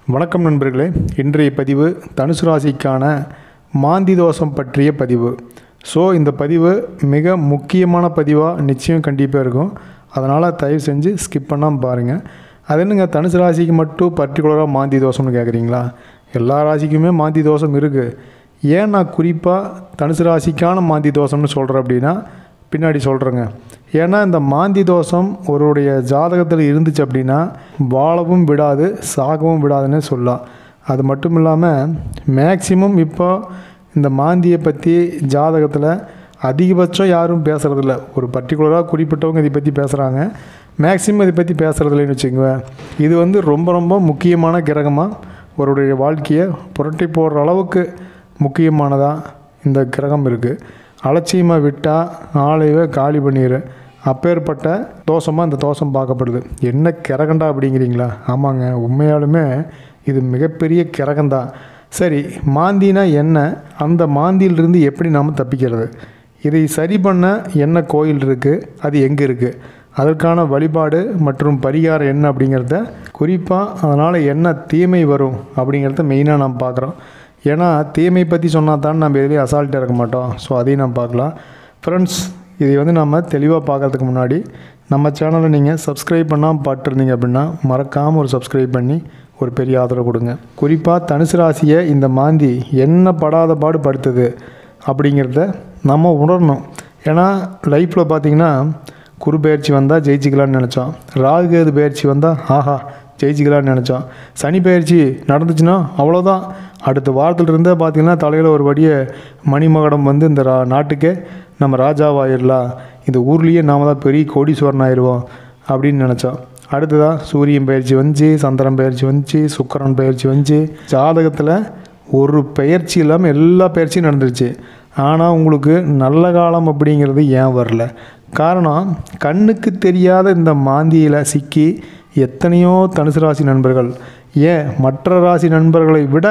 வணக்கம் நண்பர்களே. இன்றைய பதிவு தனுசு ராசிக்கான மாந்தி தோஷம் பற்றிய பதிவு. இந்த பதிவு மிக முக்கியமான பதிவாக நிச்சயம் கண்டிப்பாக இருக்கும். அதனால் தயவு செஞ்சு ஸ்கிப் பண்ணாமல் பாருங்கள். அது என்னங்க தனுசு ராசிக்கு மட்டும் பர்டிகுலராக மாந்தி தோஷம்னு கேட்குறீங்களா? எல்லா ராசிக்குமே மாந்தி தோஷம் இருக்குது. ஏன் நான் குறிப்பாக தனுசு ராசிக்கான மாந்தி தோஷம்னு சொல்கிறேன் அப்படின்னா பின்னாடி சொல்கிறேங்க. ஏன்னா இந்த மாந்தி தோஷம் ஒருவருடைய ஜாதகத்தில் இருந்துச்சு அப்படின்னா வாழவும் விடாது, சாகவும் விடாதுன்னு சொல்லலாம். அது மட்டும் இல்லாமல் மேக்சிமம் இப்போ இந்த மாந்தியை பற்றி ஜாதகத்தில் அதிகபட்சம் யாரும் பேசுகிறதில்ல. ஒரு பர்டிகுலராக குறிப்பிட்டவங்க இதை பற்றி பேசுகிறாங்க, மேக்சிமம் இதை பற்றி பேசுகிறதில்லன்னு வச்சுக்குவேன். இது ரொம்ப ரொம்ப முக்கியமான கிரகமாக ஒருவருடைய வாழ்க்கையை புரட்டி போடுற அளவுக்கு முக்கியமானதாக இந்த கிரகம் இருக்குது. அலட்சியமாக விட்டால் ஆளையவே காலி பண்ணிடு. அப்பேற்பட்ட தோஷமாக இந்த தோஷம் பார்க்கப்படுது. என்ன கிரகண்டா அப்படிங்கிறீங்களா? ஆமாங்க, உண்மையாலுமே இது மிகப்பெரிய கிரகந்தான். சரி, மாந்தினா என்ன? அந்த மாந்தியிலிருந்து எப்படி நாம் தப்பிக்கிறது? இதை சரி பண்ண என்ன கோயில் இருக்குது, அது எங்கே இருக்குது, அதற்கான வழிபாடு மற்றும் பரிகாரம் என்ன அப்படிங்கிறத, குறிப்பாக அதனால் என்ன தீமை வரும் அப்படிங்கிறத மெயினாக நாம் பார்க்குறோம். ஏன்னா தீமை பற்றி சொன்னால் தான் நம்ம எதுலேயும் அசால்ட்டாக இருக்க மாட்டோம். அதையும் நம்ம பார்க்கலாம். ஃப்ரெண்ட்ஸ், இதை நம்ம தெளிவாக பார்க்குறதுக்கு முன்னாடி நம்ம சேனலை நீங்கள் சப்ஸ்கிரைப் பண்ணாமல் பார்த்துருந்தீங்க அப்படின்னா மறக்காமல் ஒரு சப்ஸ்கிரைப் பண்ணி ஒரு பெரிய ஆதரவு கொடுங்க. குறிப்பாக தனுசு ராசியை இந்த மாந்தி என்ன படாத பாடு படுத்துது அப்படிங்கிறத நம்ம உணரணும். ஏன்னா லைஃப்பில் பார்த்திங்கன்னா குரு பயிற்சி வந்தால் ஜெயிச்சிக்கலான்னு நினச்சோம், ராகுகேது பயிற்சி வந்தால் ஆஹா ஜெயிச்சிக்கலான்னு நினச்சோம், சனி பயிற்சி நடந்துச்சுன்னா அவ்வளோதான், அடுத்த வாரத்திலிருந்தே பார்த்திங்கன்னா தலையில் ஒரு வடிய மணிமகடம் இந்த நாட்டுக்கே நம்ம ராஜாவாயிடலாம், இந்த ஊர்லேயே நாம் தான் பெரிய கோடீஸ்வரன் ஆயிடுவோம் அப்படின்னு நினச்சோம். அடுத்ததான் சூரியன் பயிற்சி வந்துச்சு, சந்திரன் பயிற்சி வந்துச்சு, சுக்கிரன் பயிற்சி வந்துச்சு. ஜாதகத்தில் ஒரு பயிற்சி இல்லாமல் எல்லா பயிற்சியும் நடந்துருச்சு. ஆனால் உங்களுக்கு நல்ல காலம் அப்படிங்கிறது ஏன் வரல? காரணம், கண்ணுக்கு தெரியாத இந்த மாந்தியில் சிக்கி எத்தனையோ தனுசு ராசி நண்பர்கள், ஏன் மற்ற ராசி நண்பர்களை விட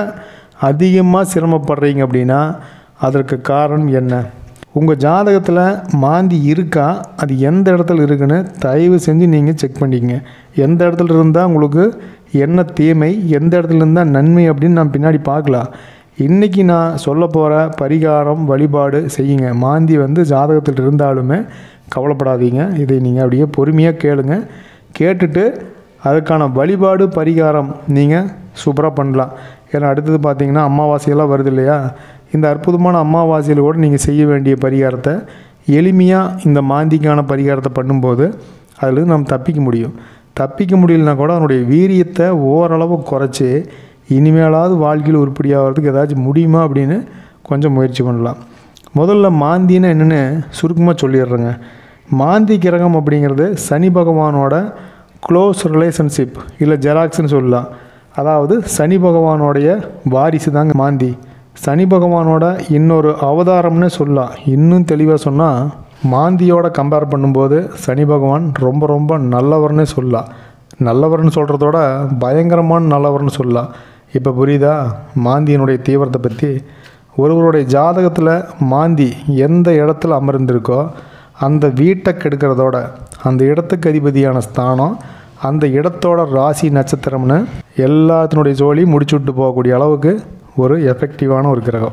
அதிகமாக சிரமப்படுறீங்க அப்படின்னா அதற்கு காரணம் என்ன? உங்கள் ஜாதகத்தில் மாந்தி இருக்கா, அது எந்த இடத்துல இருக்குன்னு தயவு செஞ்சு நீங்கள் செக் பண்ணிக்கங்க. எந்த இடத்துல இருந்தால் உங்களுக்கு என்ன தீமை, எந்த இடத்துல இருந்தால் நன்மை அப்படின்னு நான் பின்னாடி பார்க்கலாம். இன்றைக்கி நான் சொல்ல போகிற பரிகாரம் வழிபாடு செய்யுங்க. மாந்தி ஜாதகத்தில் இருந்தாலுமே கவலைப்படாதீங்க. இதை நீங்கள் அப்படியே பொறுமையாக கேளுங்க. கேட்டுட்டு அதுக்கான வழிபாடு பரிகாரம் நீங்கள் சூப்பராக பண்ணலாம். ஏன்னா அடுத்தது பார்த்திங்கன்னா அமாவாசையெல்லாம் வருது இல்லையா? இந்த அற்புதமான அமாவாசையில் கூட நீங்கள் செய்ய வேண்டிய பரிகாரத்தை எளிமையாக இந்த மாந்திக்கான பரிகாரத்தை பண்ணும்போது அதில் நம்ம தப்பிக்க முடியும். தப்பிக்க முடியலனா கூட அதனுடைய வீரியத்தை ஓரளவு குறைச்சி இனிமேலாவது வாழ்க்கையில் உருப்படியாகிறதுக்கு ஏதாச்சும் முடியுமா அப்படின்னு கொஞ்சம் முயற்சி பண்ணலாம். முதல்ல மாந்தின்னு என்னென்னு சுருக்கமாக சொல்லிடுறேங்க. மாந்தி கிரகம் அப்படிங்கிறது சனி பகவானோட க்ளோஸ் ரிலேஷன்ஷிப் இல்லை ஜெராக்ஸ்ன்னு சொல்லலாம். அதாவது சனி பகவானோடைய வாரிசு தாங்க மாந்தி. சனி பகவானோட இன்னொரு அவதாரம்னு சொல்லலாம். இன்னும் தெளிவாக சொன்னால் மாந்தியோட கம்பேர் பண்ணும்போது சனி பகவான் ரொம்ப ரொம்ப நல்லவர்னு சொல்லலாம். நல்லவர்னு சொல்கிறதோட பயங்கரமான நல்லவர்னு சொல்லலாம். இப்போ புரியுதா மாந்தியினுடைய தீவிரத்தை பற்றி? ஒருவருடைய ஜாதகத்தில் மாந்தி எந்த இடத்துல அமர்ந்திருக்கோ அந்த வீட்டை கெடுக்கிறதோட அந்த இடத்துக்கு அதிபதியான ஸ்தானம், அந்த இடத்தோட ராசி நட்சத்திரம்னு எல்லாத்தினுடைய ஜோலி முடிச்சு விட்டு போகக்கூடிய அளவுக்கு ஒரு எஃபெக்டிவான ஒரு கிரகம்.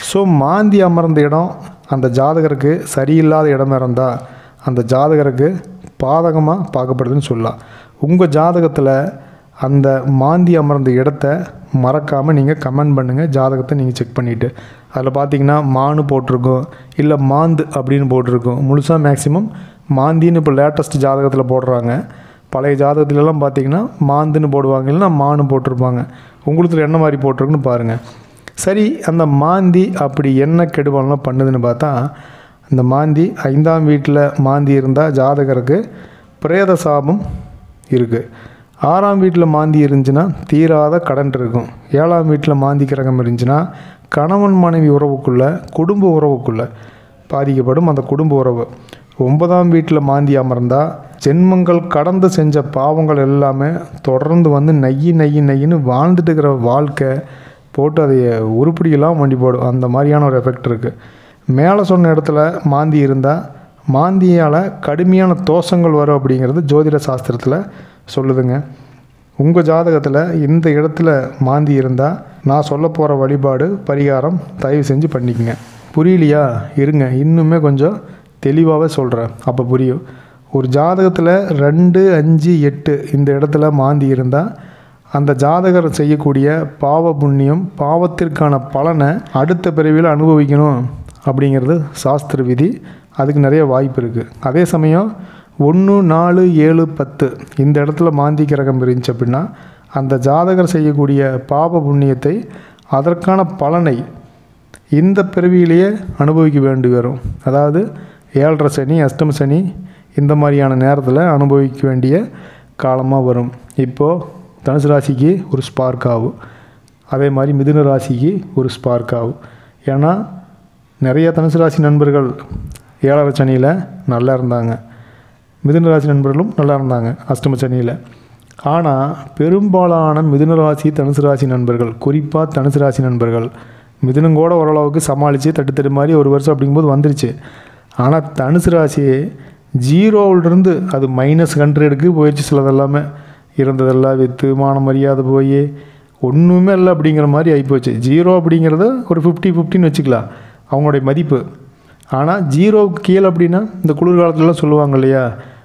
மாந்தி அமர்ந்த இடம் அந்த ஜாதகருக்கு சரியில்லாத இடமா இருந்தால் அந்த ஜாதகருக்கு பாதகமாக பார்க்கப்படுதுன்னு சொல்லலாம். உங்கள் ஜாதகத்தில் அந்த மாந்தி அமர்ந்த இடத்த மறக்காமல் நீங்கள் கமெண்ட் பண்ணுங்கள். ஜாதகத்தை நீங்கள் செக் பண்ணிவிட்டு அதில் பார்த்தீங்கன்னா மானு போட்டிருக்கும், இல்லை மாந்து அப்படின்னு போட்டிருக்கும். முழுசாக மேக்ஸிமம் மாந்தின்னு இப்போ லேட்டஸ்ட் ஜாதகத்தில் போடுறாங்க. பழைய ஜாதகத்துலலாம் பார்த்திங்கன்னா மாந்துன்னு போடுவாங்க, இல்லைன்னா மானு போட்டிருப்பாங்க. உங்களுக்கு என்ன மாதிரி போட்டிருக்குன்னு பாருங்கள். சரி, அந்த மாந்தி அப்படி என்ன கெடுவானெலாம் பண்ணுதுன்னு பார்த்தா, இந்த மாந்தி 5ஆம் வீட்டில் மாந்தி இருந்தால் ஜாதகருக்கு பிரேத சாபம் இருக்குது. 6ஆம் வீட்டில் மாந்தி இருந்துச்சுன்னா தீராத கடன் இருக்கும். 7ஆம் வீட்டில் மாந்தி கிரகம் இருந்துச்சுன்னா கணவன் மனைவி உறவுக்குள்ளே, குடும்ப உறவுக்குள்ளே பாதிக்கப்படும் அந்த குடும்ப உறவு. 9ஆம் வீட்டில் மாந்தி அமர்ந்தால் ஜென்மங்கள் கடந்து செஞ்ச பாவங்கள் எல்லாமே தொடர்ந்து நையின்னு வாழ்ந்துட்டு இருக்கிற வாழ்க்கை போட்டு அதை உருப்படியெல்லாம் வண்டி போடும். அந்த மாதிரியான ஒரு எஃபெக்ட் இருக்குது. மேலே சொன்ன இடத்துல மாந்தி இருந்தால் மாந்தியால் கடுமையான தோஷங்கள் வரும் அப்படிங்கிறது ஜோதிட சாஸ்திரத்தில் சொல்லுதுங்க. உங்கள் ஜாதகத்தில் இந்த இடத்துல மாந்தி இருந்தால் நான் சொல்ல போகிற வழிபாடு பரிகாரம் தயவு செஞ்சு பண்ணிக்கங்க. புரியலையா? இருங்க, இன்னுமே கொஞ்சம் தெளிவாகவே சொல்கிறேன், அப்போ புரியும். ஒரு ஜாதகத்தில் 2, 5, 8 இந்த இடத்துல மாந்தி இருந்தால் அந்த ஜாதகர் செய்யக்கூடிய பாவ புண்ணியம், பாவத்திற்கான பலனை அடுத்த பிறவியில் அனுபவிக்கணும் அப்படிங்கிறது சாஸ்திர விதி. அதுக்கு நிறைய வாய்ப்பு இருக்குது. அதே சமயம் 1, 4, 7, 10 இந்த இடத்துல மாந்தி கிரகம் இருந்துச்சு அப்படின்னா அந்த ஜாதகர் செய்யக்கூடிய பாவ புண்ணியத்தை, அதற்கான பலனை இந்த பிறவியிலேயே அனுபவிக்க வேண்டி வரும். அதாவது 7.5 சனி, அஷ்டம சனி இந்த மாதிரியான நேரத்தில் அனுபவிக்க வேண்டிய காலமாக வரும். இப்போது தனுசு ராசிக்கு ஒரு ஸ்பார்க் ஆகும், அதே மாதிரி மிதுன ராசிக்கு ஒரு ஸ்பார்க் ஆகும். ஏன்னா நிறைய தனுசு ராசி நண்பர்கள் 7.5 சனியில் நல்லா இருந்தாங்க, மிதுன ராசி நண்பர்களும் நல்லா இருந்தாங்க அஷ்டம சனியில். ஆனால் பெரும்பாலான மிதுன ராசி தனுசு ராசி நண்பர்கள், குறிப்பாக தனுசு ராசி நண்பர்கள், மிதுனம் கூட ஓரளவுக்கு சமாளித்து தட்டு மாதிரி ஒரு வருஷம் அப்படிங்கும்போது வந்துருச்சு. ஆனால் தனுசு ராசியே 0லிருந்து அது -100க்கு போயிடுச்சு. சிலதெல்லாமே இருந்ததெல்லாம் விற்று மான மரியாதை போய் ஒன்றுமே இல்லை அப்படிங்கிற மாதிரி ஆகிப்போச்சு. 0 அப்படிங்கிறத ஒரு 50-50ன்னு வச்சுக்கலாம் அவங்களுடைய மதிப்பு. ஆனால் 0க்கு கீழே அப்படின்னா இந்த குளிர்காலத்துலலாம் சொல்லுவாங்க இல்லையா,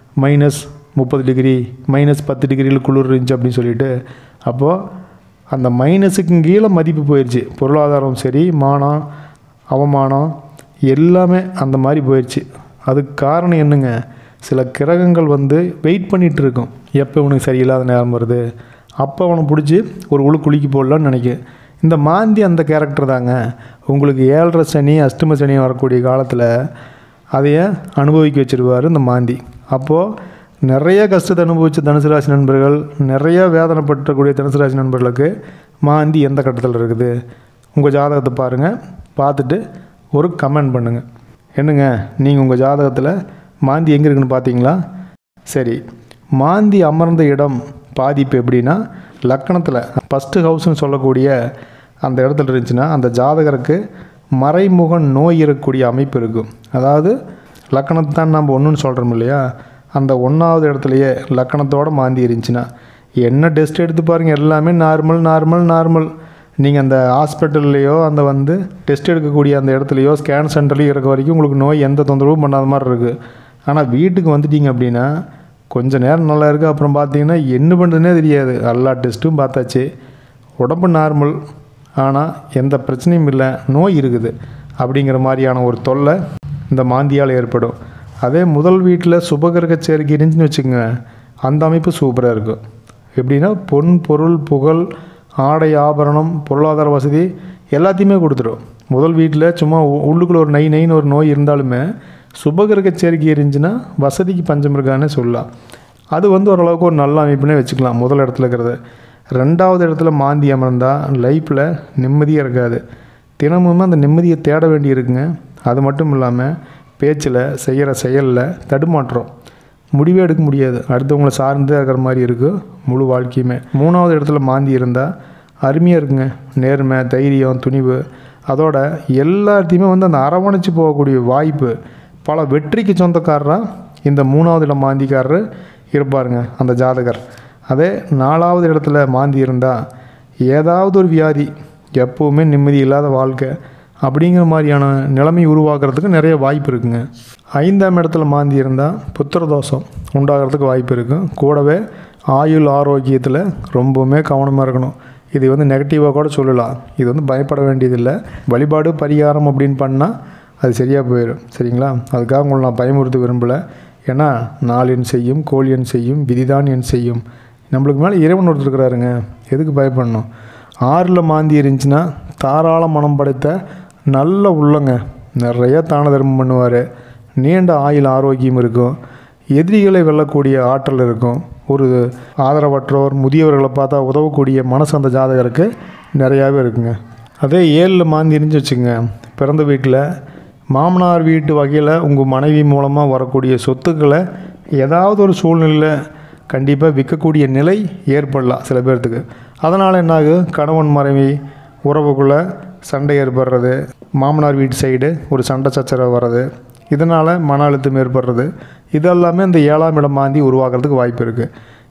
-30 டிகிரி, -10 டிகிரியில் குளிர் இருந்துச்சு அப்படின்னு சொல்லிட்டு. அப்போது அந்த மைனஸுக்கு கீழே மதிப்பு போயிடுச்சு. பொருளாதாரம் சரி, மானம், அவமானம் எல்லாமே அந்த மாதிரி போயிடுச்சு. அதுக்கு காரணம் என்னங்க, சில கிரகங்கள் வெயிட் பண்ணிகிட்டு இருக்கும். எப்போ இவனுக்கு சரியில்லாத நேரம் வருது அப்போ அவனை பிடிச்சி ஒரு குளிக்கு போடலான்னு நினைக்கும். இந்த மாந்தி அந்த கேரக்டர் தாங்க. உங்களுக்கு 7.5 சனி, அஷ்டம சனி வரக்கூடிய காலத்தில் அதையே அனுபவிக்க வச்சுருவார் இந்த மாந்தி. அப்போது நிறைய கஷ்டத்தை அனுபவித்த தனுசு ராசி நண்பர்கள், நிறைய வேதனைப்பட்டக்கூடிய தனுசு ராசி நண்பர்களுக்கு மாந்தி எந்த கட்டத்தில் இருக்குது உங்கள் ஜாதகத்தை பாருங்கள். பார்த்துட்டு ஒரு கமெண்ட் பண்ணுங்கள். என்னங்க நீங்கள் உங்கள் ஜாதகத்தில் மாந்தி எங்கே இருக்குன்னு பார்த்தீங்களா? சரி, மாந்தி அமர்ந்த இடம் பாதிப்பு எப்படின்னா, லக்கணத்தில் ஃபஸ்ட்டு ஹவுஸ்ன்னு சொல்லக்கூடிய அந்த இடத்துல இருந்துச்சுன்னா அந்த ஜாதகருக்கு மறைமுக நோய் இருக்கக்கூடிய அமைப்பு இருக்கும். அதாவது லக்கணத்தை தான் நம்ம ஒன்றுன்னு சொல்கிறோம் இல்லையா, அந்த 1வது இடத்துலையே லக்கணத்தோடு மாந்தி இருந்துச்சுன்னா என்ன டெஸ்ட் எடுத்து பாருங்கள், எல்லாமே நார்மல். நீங்கள் அந்த ஹாஸ்பிட்டல்லையோ அந்த டெஸ்ட் எடுக்கக்கூடிய அந்த இடத்துலையோ ஸ்கேன் சென்டர்லையோ இருக்க வரைக்கும் உங்களுக்கு நோய் எந்த தொந்தரவும் பண்ணாத மாதிரி இருக்குது. ஆனால் வீட்டுக்கு வந்துட்டீங்க அப்படின்னா கொஞ்சம் நேரம் நல்லா இருக்குது, அப்புறம் பார்த்தீங்கன்னா என்ன பண்ணுறதுனே தெரியாது. எல்லா டெஸ்ட்டும் பார்த்தாச்சு, உடம்பு நார்மல், ஆனால் எந்த பிரச்சனையும் இல்லை, நோய் இருக்குது அப்படிங்கிற மாதிரியான ஒரு தொல்லை இந்த மாந்தியால் ஏற்படும். அதே முதல் வீட்டில் சுபகிரக சேர்க்கை இருந்துச்சுன்னு வச்சுக்கோங்க, அந்த அமைப்பு சூப்பராக இருக்கும். எப்படின்னா பொன், பொருள், புகழ், ஆடை, ஆபரணம், பொருளாதார வசதி எல்லாத்தையுமே கொடுத்துரும். முதல் வீட்டில் சும்மா உள்ளுக்குள்ளே ஒரு நைன்னு ஒரு நோய் இருந்தாலுமே சுபகிரக சேர்க்கை இருந்துச்சுன்னா வசதிக்கு பஞ்சம் இருக்கான்னு சொல்லலாம். அது ஓரளவுக்கு ஒரு நல்ல அமைப்புனே வச்சுக்கலாம் முதல் இடத்துல இருக்கிறது. 2வது இடத்துல மாந்தி அமர்ந்தால் லைஃப்பில் நிம்மதியாக இருக்காது. தினமுமே அந்த நிம்மதியை தேட வேண்டி இருக்குங்க. அது மட்டும் இல்லாமல் பேச்சில், செய்கிற செயலில் தடுமாற்றம், முடிவே எடுக்க முடியாது, அடுத்தவங்களை சார்ந்தே இருக்கிற மாதிரி இருக்குது முழு வாழ்க்கையுமே. 3வது இடத்துல மாந்தி இருந்தால் அருமையாக இருக்குங்க. நேர்மை, தைரியம், துணிவு, அதோட எல்லாத்தையுமே அந்த அரவணைச்சு போகக்கூடிய வாய்ப்பு. பல வெற்றிக்கு சொந்தக்காரராக இந்த 3வது இடம் மாந்திக்காரர் இருப்பாருங்க அந்த ஜாதகர். அதே 4வது இடத்துல மாந்தி இருந்தால் ஏதாவது ஒரு வியாதி, எப்போவுமே நிம்மதி இல்லாத வாழ்க்கை அப்படிங்கிற மாதிரியான நிலைமை உருவாக்குறதுக்கு நிறைய வாய்ப்பு இருக்குங்க. 5ஆம் இடத்துல மாந்தி இருந்தால் புத்திரதோஷம் உண்டாகிறதுக்கு வாய்ப்பு இருக்குது. கூடவே ஆயுள் ஆரோக்கியத்தில் ரொம்பவுமே கவனமாக இருக்கணும். இது நெகட்டிவாக கூட சொல்லலாம். இது பயப்பட வேண்டியதில்லை. வழிபாடு பரிகாரம் அப்படின்னு பண்ணால் அது சரியாக போயிடும். சரிங்களா? அதுக்காக உங்களை நான் பயமுறுத்த விரும்பலை. ஏன்னா நாள் என் செய்யும், கோள் என் செய்யும், விதிதான் என் செய்யும். நம்மளுக்கு மேலே இறைவன் ஒருத்தர் இருக்கிறாருங்க, எதுக்கு பயப்படணும்? 6ல் மாந்தி இருந்துச்சுன்னா தாராள மனம் படைத்த நல்ல உள்ளங்க, நிறைய தான தர்மம் பண்ணுவார், நீண்ட ஆயுள் ஆரோக்கியம் இருக்கும், எதிரிகளை வெல்லக்கூடிய ஆற்றல் இருக்கும், ஒரு ஆதரவற்றோர் முதியவர்களை பார்த்தா உதவக்கூடிய மனசு அந்த ஜாதகருக்கு நிறையாவே இருக்குங்க. அதே 7ல் மாந்தி இருந்துச்சு வச்சுங்க, பிறந்த வீட்டில் மாமனார் வீட்டு வகையில் உங்கள் மனைவி மூலமாக வரக்கூடிய சொத்துக்களை ஏதாவது ஒரு சூழ்நிலையில் கண்டிப்பாக விற்கக்கூடிய நிலை ஏற்படலாம் சில பேர்த்துக்கு. அதனால் என்னாகும், கணவன் மனைவி உறவுக்குள்ளே சண்டை ஏற்படுறது, மாமனார் வீட்டு சைடு ஒரு சண்டை சச்சரவு வர்றது, இதனால் மன அழுத்தம் ஏற்படுறது, இதெல்லாமே இந்த 7ஆம் இடம் மாந்தி உருவாக்குறதுக்கு வாய்ப்பு இருக்குது.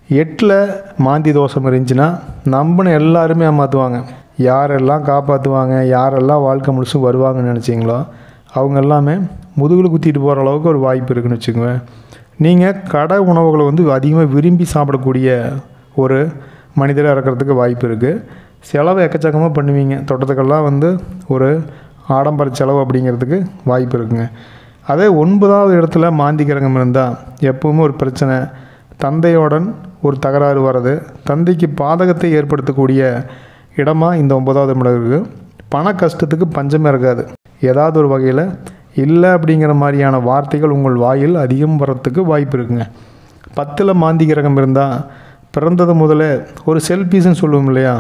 8ல் மாந்தி தோஷம் இருந்துச்சுன்னா நம்மனை எல்லாருமே ஏமாற்றுவாங்க. யாரெல்லாம் காப்பாற்றுவாங்க, யாரெல்லாம் வாழ்க்கை முழுசும் வருவாங்கன்னு நினச்சிங்களோ அவங்க எல்லாமே முதுகில் குத்திட்டு போகிற அளவுக்கு ஒரு வாய்ப்பு இருக்குதுன்னு வச்சுக்கோங்க. நீங்கள் கடை உணவுகளை வந்து அதிகமாக விரும்பி சாப்பிடக்கூடிய ஒரு மனிதராக இருக்கிறதுக்கு வாய்ப்பு இருக்குது. செலவு எக்கச்சக்கமாக பண்ணுவீங்க. தோட்டத்துக்கெல்லாம் வந்து ஒரு ஆடம்பர செலவு அப்படிங்கிறதுக்கு வாய்ப்பு இருக்குங்க. அதே 9வது இடத்துல மாந்தி கிரகம் இருந்தால் எப்பவுமே ஒரு பிரச்சனை, தந்தையுடன் ஒரு தகராறு வர்றது, தந்தைக்கு பாதகத்தை ஏற்படுத்தக்கூடிய இடமா இந்த 9வது இடம் இருக்குது. பண கஷ்டத்துக்கு பஞ்சமே இருக்காது. ஏதாவது ஒரு வகையில் இல்லை அப்படிங்கிற மாதிரியான வார்த்தைகள் உங்கள் வாயில் அதிகம் வர்றதுக்கு வாய்ப்பு இருக்குங்க. 10ல் மாந்தி கிரகம் இருந்தால் பிறந்தது முதல்ல ஒரு செல்ஃபீஸ்ன்னு சொல்லுவோம் இல்லையா,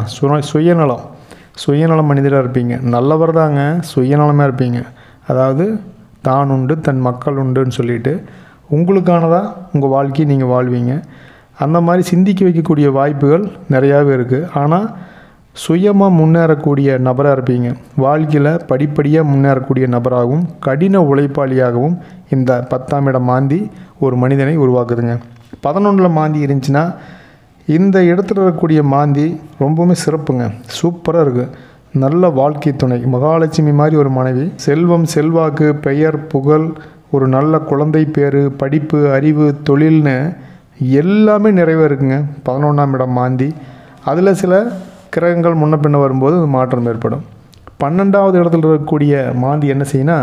சுயநலம் மனிதராக இருப்பீங்க. நல்லவர் தாங்க, சுயநலமாக இருப்பீங்க. அதாவது தான் உண்டு தன் மக்கள் உண்டுன்னு சொல்லிட்டு உங்களுக்கானதாக உங்கள் வாழ்க்கையை நீங்கள் வாழ்வீங்க. அந்த மாதிரி சிந்திக்க வைக்கக்கூடிய வாய்ப்புகள் நிறையாவே இருக்குது. ஆனால் சுயமாக முன்னேறக்கூடிய நபராக இருப்பீங்க. வாழ்க்கையில் படிப்படியாக முன்னேறக்கூடிய நபராகவும் கடின உழைப்பாளியாகவும் இந்த 10ஆம் இடம் மாந்தி ஒரு மனிதனை உருவாக்குதுங்க. 11ல் மாந்தி இருந்துச்சுன்னா இந்த இடத்துல இருக்கக்கூடிய மாந்தி ரொம்பவுமே சிறப்புங்க, சூப்பராக இருக்குது. நல்ல வாழ்க்கை துணை, மகாலட்சுமி மாதிரி ஒரு மனைவி, செல்வம், செல்வாக்கு, பெயர், புகழ், ஒரு நல்ல குழந்தை பேர், படிப்பு, அறிவு, தொழில்னு எல்லாமே நிறைவே இருக்குங்க 11ஆம் இடம் மாந்தி. அதில் சில கிரகங்கள் முன்ன பின்ன வரும்போது மாற்றம் ஏற்படும். 12வது இடத்துல இருக்கக்கூடிய மாந்தி என்ன செய்யணும்னா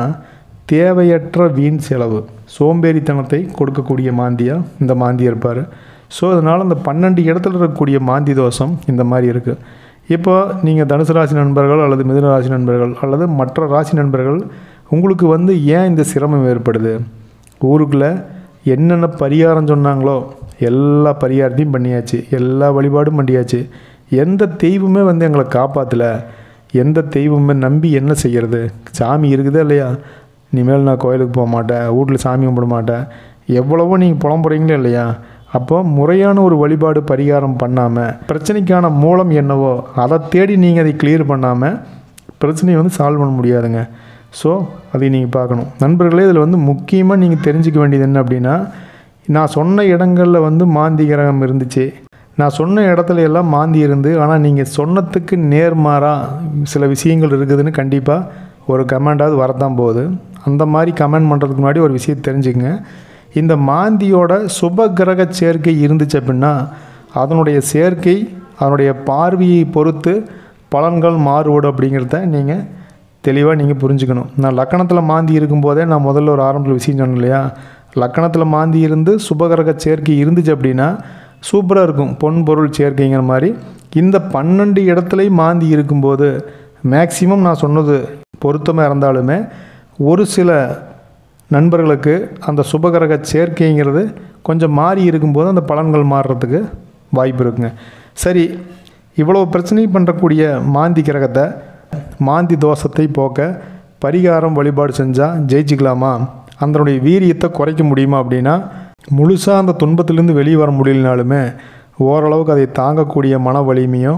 தேவையற்ற வீண் செலவு, சோம்பேறித்தனத்தை கொடுக்கக்கூடிய மாந்தியாக இந்த மாந்தி இருப்பார். ஸோ அதனால் அந்த 12 இடத்துல இருக்கக்கூடிய மாந்தி தோஷம் இந்த மாதிரி இருக்குது. இப்போ நீங்கள் தனுசு ராசி நண்பர்கள் அல்லது மிதுன ராசி நண்பர்கள் அல்லது மற்ற ராசி நண்பர்கள் உங்களுக்கு வந்து ஏன் இந்த சிரமம் ஏற்படுது, ஊருக்குள்ளே என்னென்ன பரிகாரம் சொன்னாங்களோ எல்லா பரிகாரத்தையும் பண்ணியாச்சு, எல்லா வழிபாடும் பண்ணியாச்சு, எந்த தெய்வமே வந்து எங்களை காப்பாற்றலை, எந்த தெய்வமே நம்பி என்ன செய்கிறது, சாமி இருக்குதா இல்லையா, இனிமேல் நான் கோயிலுக்கு போக மாட்டேன், வீட்டில் சாமி கும்பிட மாட்டேன், எவ்வளவோ நீங்கள் புலம்புறீங்களே இல்லையா, அப்போ முறையான ஒரு வழிபாடு பரிகாரம் பண்ணாமல் பிரச்சனைக்கான மூலம் என்னவோ அதை தேடி நீங்கள் அதை கிளியர் பண்ணாமல் பிரச்சனையை வந்து சால்வ் பண்ண முடியாதுங்க. ஸோ அதை நீங்கள் பார்க்கணும் நண்பர்களே. இதில் வந்து முக்கியமாக நீங்கள் தெரிஞ்சுக்க வேண்டியது என்ன அப்படின்னா, நான் சொன்ன இடங்களில் வந்து மாந்தி கிரகம் இருந்துச்சு, நான் சொன்ன இடத்துல எல்லாம் மாந்தி இருந்து ஆனால் நீங்கள் சொன்னதுக்கு நேர்மாறாக சில விஷயங்கள் இருக்குதுன்னு கண்டிப்பாக ஒரு கமெண்டாவது வரத்தான் போகுது. அந்த மாதிரி கமெண்ட் பண்ணுறதுக்கு முன்னாடி ஒரு விஷயம் தெரிஞ்சுக்கங்க. இந்த மாந்தியோட சுப கிரக சேர்க்கை இருந்துச்சு அப்படின்னா அதனுடைய சேர்க்கை அதனுடைய பார்வையை பொறுத்து பலன்கள் மாறுபடும் அப்படிங்கிறத நீங்கள் தெளிவாக நீங்கள் புரிஞ்சுக்கணும். நான் லக்கணத்தில் மாந்தி இருக்கும்போதே நான் முதல்ல ஒரு ஆரம்பத்தில் விஷயம் சொன்னேன் இல்லையா, லக்கணத்தில் மாந்தி இருந்து சுபகிரக சேர்க்கை இருந்துச்சு அப்படின்னா சூப்பராக இருக்கும், பொன் பொருள் சேர்க்கைங்கிற மாதிரி. இந்த 12 இடத்துலையும் மாந்தி இருக்கும்போது மேக்சிமம் நான் சொன்னது பொருத்தமாக இருந்தாலுமே ஒரு சில நண்பர்களுக்கு அந்த சுபகிரக சேர்க்கைங்கிறது கொஞ்சம் மாறி இருக்கும்போது அந்த பலன்கள் மாறுறதுக்கு வாய்ப்பு இருக்குங்க. சரி, இவ்வளோ பிரச்சனை பண்ணுறக்கூடிய மாந்தி கிரகத்தை, மாந்தி தோஷத்தை போக்க பரிகாரம் வழிபாடு செஞ்சால் ஜெயிச்சிக்கலாமா, அதனுடைய வீரியத்தை குறைக்க முடியுமா அப்படின்னா, முழுசாக அந்த துன்பத்திலேருந்து வெளியே வர முடியலனாலுமே ஓரளவுக்கு அதை தாங்கக்கூடிய மன வலிமையோ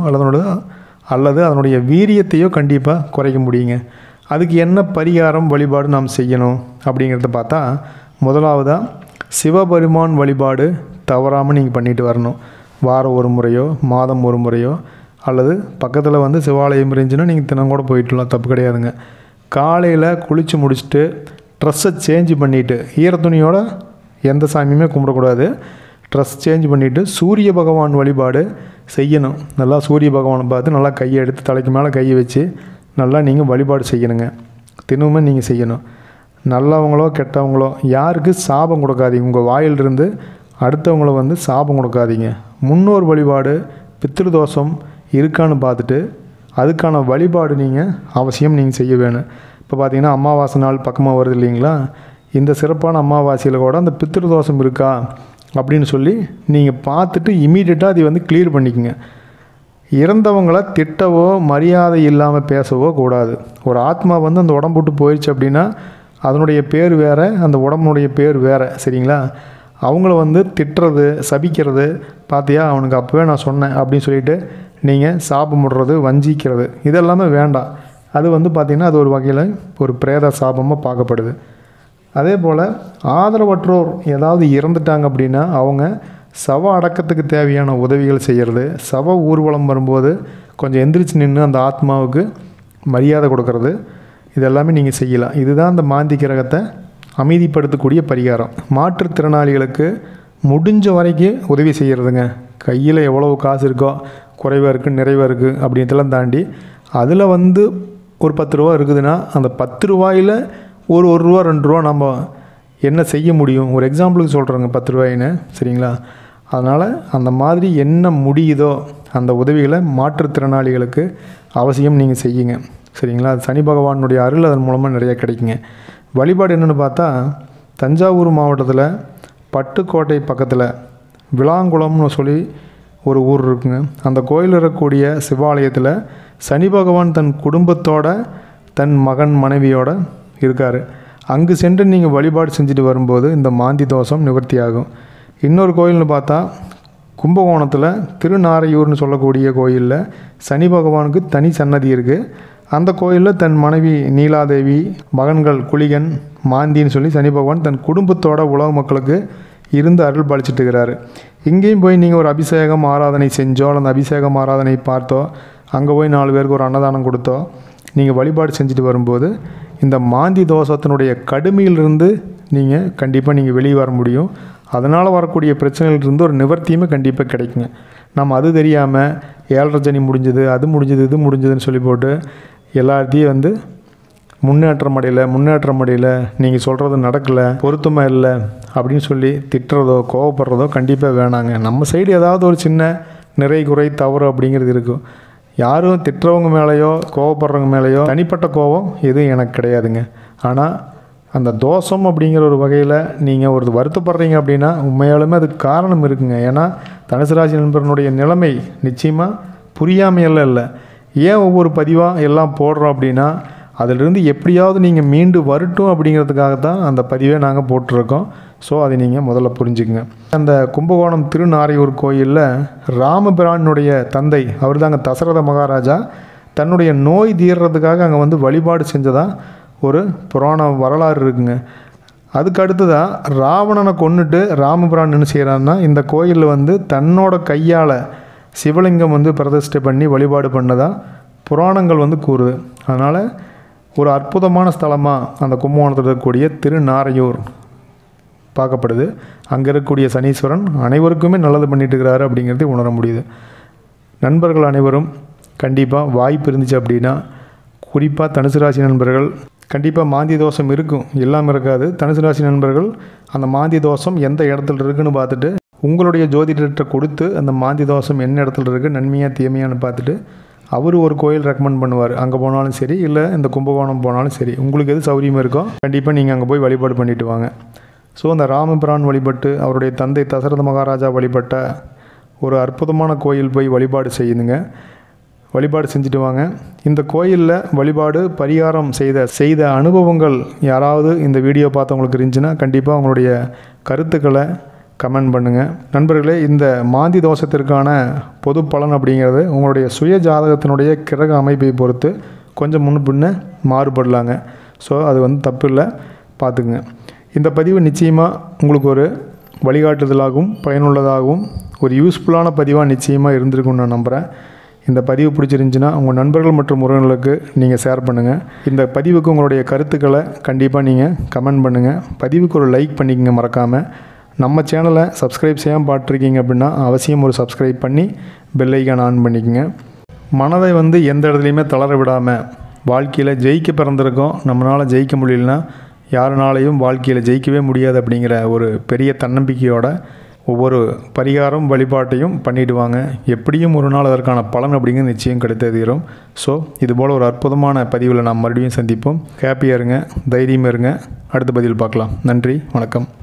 அல்லது அதனுடைய வீரியத்தையோ கண்டிப்பாக குறைக்க முடியுங்க. அதுக்கு என்ன பரிகாரம் வழிபாடு நாம் செய்யணும் அப்படிங்கிறத பார்த்தா, முதலாவதாக சிவபெருமான் வழிபாடு தவறாமல் நீங்கள் பண்ணிட்டு வரணும். வாரம் ஒரு முறையோ மாதம் ஒரு முறையோ அல்லது பக்கத்தில் வந்து சிவாலயம் இருந்துச்சுன்னா நீங்கள் தினம் கூட போயிட்டுலாம், தப்பு கிடையாதுங்க. காலையில் குளித்து முடிச்சுட்டு ட்ரெஸ்ஸை சேஞ்ச் பண்ணிவிட்டு, ஈரத்துணியோட எந்த சாமியுமே கும்பிடக்கூடாது, ட்ரெஸ் சேஞ்ச் பண்ணிவிட்டு சூரிய பகவான் வழிபாடு செய்யணும். நல்லா சூரிய பகவானை பார்த்து நல்லா கையை எடுத்து தலைக்கு மேலே கையை வச்சு நல்லா நீங்கள் வழிபாடு செய்யணுங்க. தினமுமே நீங்கள் செய்யணும். நல்லவங்களோ கெட்டவங்களோ யாருக்கு சாபம் கொடுக்காதீங்க. உங்கள் வாயிலிருந்து அடுத்தவங்கள வந்து சாபம் கொடுக்காதீங்க. முன்னோர் வழிபாடு பித்ருதோஷம் இருக்கான்னு பார்த்துட்டு அதுக்கான வழிபாடு நீங்கள் அவசியம் நீங்கள் செய்ய வேணும். இப்போ பார்த்தீங்கன்னா அமாவாசை நாள் பக்கமாக வருது இல்லைங்களா, இந்த சிறப்பான அமாவாசையில் கூட அந்த பித்ருதோஷம் இருக்கா அப்படின்னு சொல்லி நீங்கள் பார்த்துட்டு இமீடியட்டாக அதை வந்து கிளியர் பண்ணிக்கோங்க. இறந்தவங்களை திட்டவோ மரியாதை இல்லாமல் பேசவோ கூடாது. ஒரு ஆத்மா வந்து அந்த உடம்பு விட்டு போயிடுச்சு அப்படின்னா அதனுடைய பேர் வேறு, அந்த உடம்புடைய பேர் வேறு, சரிங்களா. அவங்கள வந்து திட்டுறது, சபிக்கிறது, பார்த்தியா அவனுக்கு அப்போவே நான் சொன்னேன் அப்படின்னு சொல்லிட்டு நீங்கள் சாபமுடுறது, வஞ்சிக்கிறது, இதெல்லாமே வேண்டாம். அது வந்து பார்த்திங்கன்னா அது ஒரு வகையில் ஒரு பிரேத சாபமாக பார்க்கப்படுது. அதே போல் ஆதரவற்றோர் ஏதாவது இறந்துட்டாங்க அப்படின்னா அவங்க சவ அடக்கத்துக்கு தேவையான உதவிகள் செய்கிறது, சவ ஊர்வலம் வரும்போது கொஞ்சம் எந்திரிச்சு நின்று அந்த ஆத்மாவுக்கு மரியாதை கொடுக்கறது, இதெல்லாமே நீங்கள் செய்யலாம். இதுதான் அந்த மாந்தி கிரகத்தை அமைதிப்படுத்தக்கூடிய பரிகாரம். மாற்றுத்திறனாளிகளுக்கு முடிஞ்ச வரைக்கும் உதவி செய்கிறதுங்க. கையில் எவ்வளவு காசு இருக்கோ, குறைவாக இருக்குது நிறைவாக இருக்குது அப்படின்ட்டுலாம் தாண்டி அதில் வந்து ஒரு 10 ரூபா இருக்குதுன்னா அந்த 10 ரூபாயில் ஒரு ரூபா 2 ரூபா நம்ம என்ன செய்ய முடியும், ஒரு எக்ஸாம்பிளுக்கு சொல்கிறோங்க 10 ரூபாயின்னு, சரிங்களா? அதனால் அந்த மாதிரி என்ன முடியுதோ அந்த உதவிகளை மாற்றுத்திறனாளிகளுக்கு அவசியம் நீங்கள் செய்யுங்க, சரிங்களா? அது சனி பகவானுடைய அருள் அதன் மூலமாக நிறையா கிடைக்குங்க. வழிபாடு என்னென்னு பார்த்தா, தஞ்சாவூர் மாவட்டத்தில் பட்டுக்கோட்டை பக்கத்தில் விளாங்குளம்னு சொல்லி ஒரு ஊர் இருக்குங்க. அந்த கோயில் இருக்கக்கூடிய சிவாலயத்தில் சனி பகவான் தன் குடும்பத்தோட தன் மகன் மனைவியோட இருக்கார். அங்கு சென்று நீங்கள் வழிபாடு செஞ்சுட்டு வரும்போது இந்த மாந்தி தோஷம் நிவர்த்தி ஆகும். இன்னொரு கோயில்னு பார்த்தா கும்பகோணத்தில் திருநாரையூர்னு சொல்லக்கூடிய கோயிலில் சனி பகவானுக்கு தனி சன்னதி இருக்குது. அந்த கோயிலில் தன் மனைவி நீலாதேவி, மகன்கள் குளிகன், மாந்தின்னு சொல்லி சனி பகவான் தன் குடும்பத்தோட உலக மக்களுக்கு இருந்து அருள் பாலிச்சுட்டு இருக்கிறாரு. இங்கேயும் போய் நீங்கள் ஒரு அபிஷேகம் ஆராதனை செஞ்சோ அல்லது அபிஷேகம் ஆராதனை பார்த்தோ, அங்கே போய் 4 பேருக்கு ஒரு அன்னதானம் கொடுத்தோ நீங்கள் வழிபாடு செஞ்சுட்டு வரும்போது இந்த மாந்தி தோஷத்தினுடைய கடுமையிலிருந்து நீங்கள் கண்டிப்பாக வெளியே வர முடியும். அதனால் வரக்கூடிய பிரச்சனைகளிலிருந்து ஒரு நிவர்த்தியுமே கண்டிப்பாக கிடைக்குங்க. நம்ம அது தெரியாமல் 7.5 சனி முடிஞ்சது, அது முடிஞ்சது, இது முடிஞ்சதுன்னு சொல்லி போட்டு எல்லாத்தையும் முன்னேற்றம் அடையலை, நீங்கள் சொல்கிறது நடக்கலை, பொருத்தமாக இல்லை அப்படின்னு சொல்லி திட்டுறதோ கோவப்படுறதோ கண்டிப்பாக வேணாங்க. நம்ம சைடு ஏதாவது ஒரு சின்ன நிறை குறை தவறு அப்படிங்கிறது இருக்கும். யாரும் திட்டுறவங்க மேலேயோ கோவப்படுறவங்க மேலேயோ தனிப்பட்ட கோபம் எதுவும் எனக்கு கிடையாதுங்க. ஆனால் அந்த தோஷம் அப்படிங்கிற ஒரு வகையில் நீங்கள் ஒரு வருத்தப்படுறீங்க அப்படின்னா உண்மையாலுமே அதுக்கு காரணம் இருக்குங்க. ஏன்னா தனுசு ராசி நண்பர்களுடைய நிலைமை நிச்சயமாக புரியாமையெல்லாம் இல்லை. ஏன் ஒவ்வொரு பதிவாக எல்லாம் போடுறோம் அப்படின்னா அதிலிருந்து எப்படியாவது நீங்கள் மீண்டு வரட்டும் அப்படிங்கிறதுக்காக தான் அந்த பதிவே நாங்கள் போட்டிருக்கோம். ஸோ அதை நீங்கள் முதல்ல புரிஞ்சுக்குங்க. அந்த கும்பகோணம் திருநாரையூர் கோயிலில் ராமபிரானுடைய தந்தை, அவர் தாங்க தசரத மகாராஜா, தன்னுடைய நோய் தீர்றதுக்காக அங்கே வழிபாடு செஞ்சதாக ஒரு புராண வரலாறு இருக்குங்க. அதுக்கு அடுத்ததாக ராவணனை கொன்னுட்டு ராமபிரான் என்ன செய்கிறான்னா இந்த கோயிலில் தன்னோட கையால் சிவலிங்கம் பிரதிஷ்டை பண்ணி வழிபாடு பண்ணதாக புராணங்கள் கூறுது. அதனால் ஒரு அற்புதமான ஸ்தலமாக அந்த கும்பகோணத்தில் இருக்கக்கூடிய திருநாரையூர் பார்க்கப்படுது. அங்கே இருக்கக்கூடிய சனீஸ்வரன் அனைவருக்குமே நல்லது பண்ணிட்டு இருக்கிறாரு அப்படிங்கிறத உணர முடியுது. நண்பர்கள் அனைவரும் கண்டிப்பாக வாய்ப்பு இருந்துச்சு அப்படின்னா, குறிப்பாக தனுசு ராசி நண்பர்கள், கண்டிப்பாக மாந்தி தோஷம் இருக்கும், எல்லாம் இருக்காது. தனுசு ராசி நண்பர்கள் அந்த மாந்தி தோஷம் எந்த இடத்துல இருக்குதுன்னு பார்த்துட்டு உங்களுடைய ஜோதிடர்கிட்ட கொடுத்து அந்த மாந்தி தோஷம் என்ன இடத்துல இருக்குது, நன்மையாக தீமையான்னு பார்த்துட்டு அவர் ஒரு கோயில் ரெக்கமெண்ட் பண்ணுவார். அங்கே போனாலும் சரி, இல்லை இந்த கும்பகோணம் போனாலும் சரி, உங்களுக்கு எது சௌகரியமாக இருக்கோ கண்டிப்பாக நீங்கள் அங்கே போய் வழிபாடு பண்ணிவிட்டு வாங்க. ஸோ அந்த ராமபிரான் வழிபட்டு அவருடைய தந்தை தசரத மகாராஜா வழிபட்ட ஒரு அற்புதமான கோயில் போய் வழிபாடு செய்யுங்க. வழிபாடு செஞ்சுட்டு வாங்க. இந்த கோயிலில் வழிபாடு பரிகாரம் செய்த அனுபவங்கள் யாராவது இந்த வீடியோ பார்த்தவங்களுக்கு இருந்துச்சுன்னா கண்டிப்பாக உங்களுடைய கருத்துக்களை கமெண்ட் பண்ணுங்கள். நண்பர்களே, இந்த மாந்தி தோஷத்திற்கான பொது பலன் அப்படிங்கிறது உங்களுடைய சுய ஜாதகத்தினுடைய கிரக அமைப்பை பொறுத்து கொஞ்சம் முன்ன மாறுபடலாங்க. ஸோ அது தப்பு இல்லை, பார்த்துக்குங்க. இந்த பதிவு நிச்சயமாக உங்களுக்கு ஒரு வழிகாட்டுதலாகவும் பயனுள்ளதாகவும் ஒரு யூஸ்ஃபுல்லான பதிவாக நிச்சயமாக இருந்திருக்கும்னு நான் நம்புகிறேன். இந்த பதிவு பிடிச்சிருந்துச்சின்னா உங்கள் நண்பர்கள் மற்றும் உறவினர்களுக்கு நீங்கள் ஷேர் பண்ணுங்கள். இந்த பதிவுக்கு உங்களுடைய கருத்துக்களை கண்டிப்பாக நீங்கள் கமெண்ட் பண்ணுங்கள். பதிவுக்கு ஒரு லைக் பண்ணிக்கங்க மறக்காமல். நம்ம சேனலை சப்ஸ்கிரைப் செய்யாமல் பார்த்துருக்கீங்க அப்படின்னா அவசியம் ஒரு சப்ஸ்கிரைப் பண்ணி பெல் ஐக்கான் ஆன் பண்ணிக்கோங்க. மனதை எந்த இடத்துலையுமே தளர விடாமல் வாழ்க்கையில் ஜெயிக்க பிறந்திருக்கோம், நம்மளால் ஜெயிக்க முடியலன்னா யாருனாலையும் வாழ்க்கையில் ஜெயிக்கவே முடியாது அப்படிங்கிற ஒரு பெரிய தன்னம்பிக்கையோட ஒவ்வொரு பரிகாரம் வழிபாட்டையும் பண்ணிவிடுவாங்க. எப்படியும் ஒரு நாள் அதற்கான பலன் அப்படிங்கிறது நிச்சயம் கிடைத்தே தீரும். ஸோ இதுபோல் ஒரு அற்புதமான பதிவில் நாம் மறுபடியும் சந்திப்போம். ஹாப்பியாக இருங்க, தைரியமாக இருங்க. அடுத்த பதிவில் பார்க்கலாம். நன்றி, வணக்கம்.